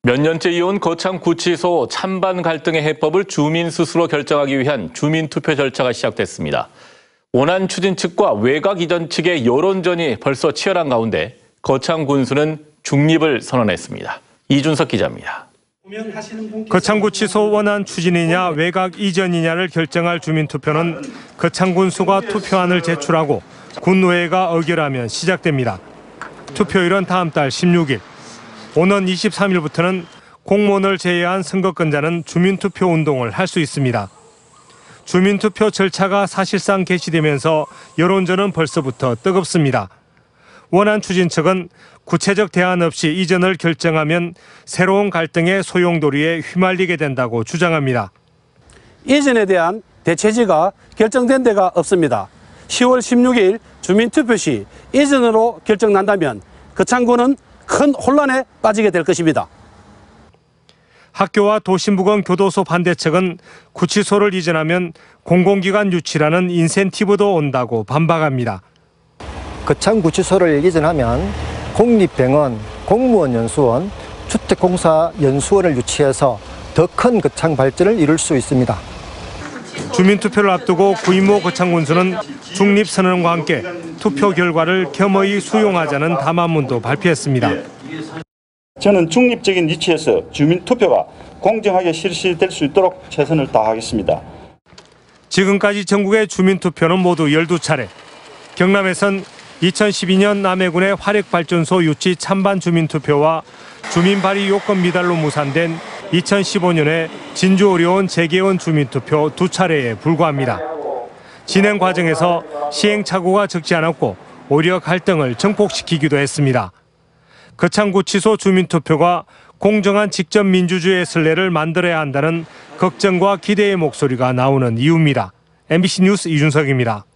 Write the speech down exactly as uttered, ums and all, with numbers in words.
몇 년째 이어온 거창구치소 찬반 갈등의 해법을 주민 스스로 결정하기 위한 주민투표 절차가 시작됐습니다. 원안 추진 측과 외곽 이전 측의 여론전이 벌써 치열한 가운데 거창군수는 중립을 선언했습니다. 이준석 기자입니다. 거창구치소 원안 추진이냐 외곽 이전이냐를 결정할 주민투표는 거창군수가 투표안을 제출하고 군의회가 의결하면 시작됩니다. 투표일은 다음 달 십육 일. 오는 이십삼 일부터는 공무원을 제외한 선거권자는 주민투표 운동을 할 수 있습니다. 주민투표 절차가 사실상 개시되면서 여론전은 벌써부터 뜨겁습니다. 원안 추진 측은 구체적 대안 없이 이전을 결정하면 새로운 갈등의 소용돌이에 휘말리게 된다고 주장합니다. 이전에 대한 대체지가 결정된 데가 없습니다. 시월 십육 일 주민투표 시 이전으로 결정난다면 거창군은 큰 혼란에 빠지게 될 것입니다. 학교와 도심부근 교도소 반대 측은 구치소를 이전하면 공공기관 유치라는 인센티브도 온다고 반박합니다. 거창구치소를 이전하면 공립병원, 공무원 연수원, 주택공사 연수원을 유치해서 더 큰 거창 발전을 이룰 수 있습니다. 주민투표를 앞두고 구인모 거창군수는 중립선언과 함께 투표 결과를 겸허히 수용하자는 담화문도 발표했습니다. 저는 중립적인 위치에서 주민투표가 공정하게 실시될 수 있도록 최선을 다하겠습니다. 지금까지 전국의 주민투표는 모두 열두 차례. 경남에선 이천십이 년 남해군의 화력발전소 유치 찬반 주민투표와 주민 발의 요건 미달로 무산된 이천십오 년에 진주 어려운 재개원 주민투표 두 차례에 불과합니다. 진행 과정에서 시행착오가 적지 않았고 오히려 갈등을 증폭시키기도 했습니다. 거창구치소 주민투표가 공정한 직접 민주주의의 선례를 만들어야 한다는 걱정과 기대의 목소리가 나오는 이유입니다. 엠비씨 뉴스 이준석입니다.